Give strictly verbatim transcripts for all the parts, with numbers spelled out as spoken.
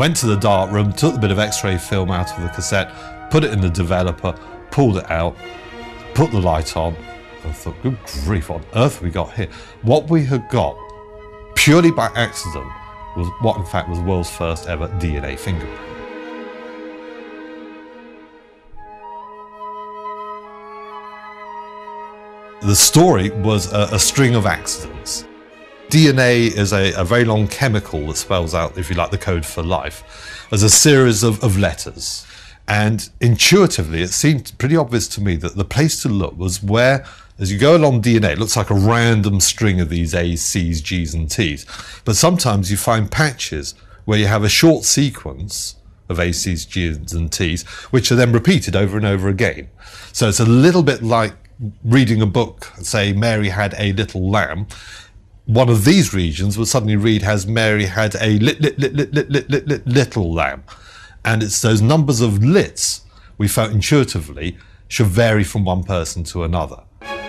went to the darkroom, took the bit of X-ray film out of the cassette, put it in the developer, pulled it out, put the light on, and I thought, good grief, what on earth have we got here? What we had got, purely by accident, was what in fact was the world's first ever D N A fingerprint. The story was a, a string of accidents. D N A is a, a very long chemical that spells out, if you like, the code for life, as a series of, of letters. And intuitively, it seemed pretty obvious to me that the place to look was where, as you go along D N A, it looks like a random string of these A's, C's, G's and T's. But sometimes you find patches where you have a short sequence of A's, C's, G's and T's, which are then repeated over and over again. So it's a little bit like reading a book, say Mary had a little lamb. One of these regions would suddenly read as Mary had a lit, lit, lit, lit, lit, lit, lit, lit, little lamb. And it's those numbers of lits we felt intuitively should vary from one person to another.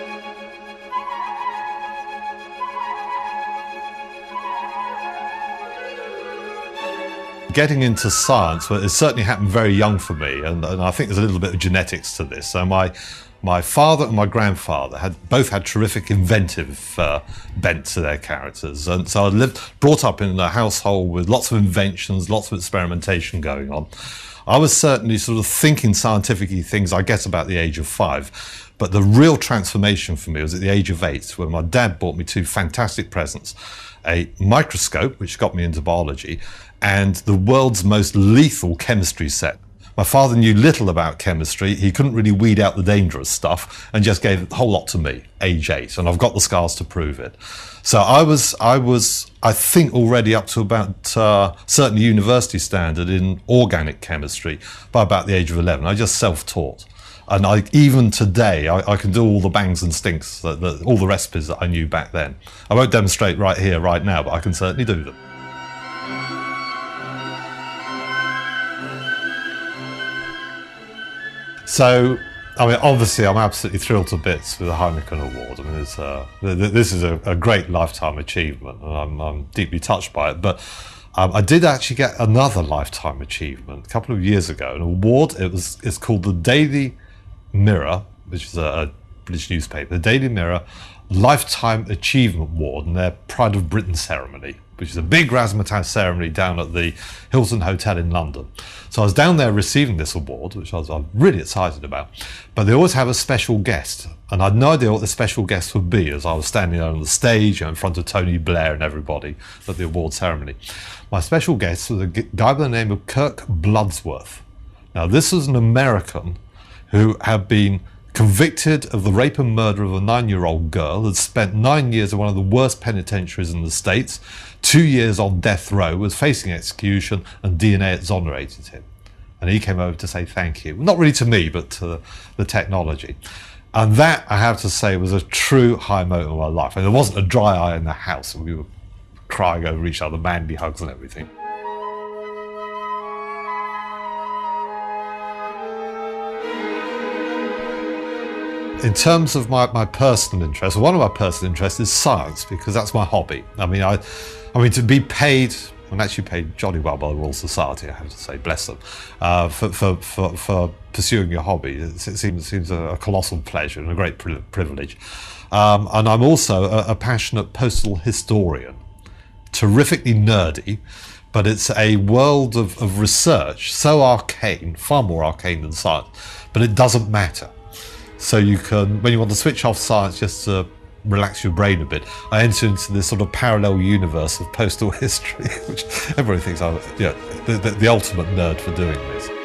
Getting into science, well, it certainly happened very young for me, and, and I think there's a little bit of genetics to this. So my my father and my grandfather had both had terrific inventive uh, bent to their characters, and so I lived, brought up in a household with lots of inventions, lots of experimentation going on. I was certainly sort of thinking scientific-y things, I guess, about the age of five. But the real transformation for me was at the age of eight, when my dad bought me two fantastic presents: a microscope, which got me into biology, and the world's most lethal chemistry set. My father knew little about chemistry. He couldn't really weed out the dangerous stuff and just gave the whole lot to me, age eight, and I've got the scars to prove it. So I was, I was, I think, already up to about uh, certainly university standard in organic chemistry by about the age of eleven. I just self-taught. And I, even today, I, I can do all the bangs and stinks, the, the, all the recipes that I knew back then. I won't demonstrate right here, right now, but I can certainly do them. So, I mean, obviously, I'm absolutely thrilled to bits with the Heineken Award. I mean, it's, uh, this is a, a great lifetime achievement, and I'm, I'm deeply touched by it. But um, I did actually get another lifetime achievement a couple of years ago, an award. It was it's called the Daily Mirror, which is a, a British newspaper, the Daily Mirror Lifetime Achievement Award, and their Pride of Britain ceremony, which is a big razzmatazz ceremony down at the Hilton Hotel in London. So I was down there receiving this award, which I was, I was really excited about. But they always have a special guest, and I had no idea what the special guest would be as I was standing there on the stage, you know, in front of Tony Blair and everybody at the award ceremony. My special guest was a guy by the name of Kirk Bloodsworth. Now, this was an American who had been convicted of the rape and murder of a nine-year-old girl, had spent nine years in one of the worst penitentiaries in the States, two years on death row, was facing execution, and D N A exonerated him. And he came over to say thank you. Not really to me, but to the technology. And that, I have to say, was a true high moment of my life. And there wasn't a dry eye in the house, and we were crying over each other, manly hugs and everything. In terms of my, my personal interest, one of my personal interests is science, because that's my hobby. I mean, I, I mean, to be paid, I'm actually paid jolly well by the Royal Society, I have to say, bless them, uh, for, for, for, for pursuing your hobby. It seems, seems a colossal pleasure and a great privilege. Um, and I'm also a, a passionate postal historian, terrifically nerdy, but it's a world of, of research, so arcane, far more arcane than science, but it doesn't matter. So you can, when you want to switch off science just to relax your brain a bit, I enter into this sort of parallel universe of postal history, which everybody thinks I'm, you know, the, the, the ultimate nerd for doing this.